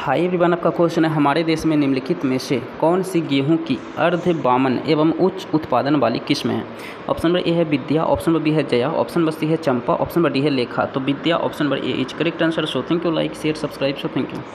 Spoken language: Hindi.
हाय एवरीवन, आपका क्वेश्चन है हमारे देश में निम्नलिखित में से कौन सी गेहूं की अर्ध बामन एवं उच्च उत्पादन वाली किस्म है। ऑप्शन नंबर ए है विद्या, ऑप्शन नंबर बी है जया, ऑप्शन नंबर सी है चंपा, ऑप्शन नंबर डी है लेखा। तो विद्या option number A is correct answer. So thank you, like share subscribe. So thank you.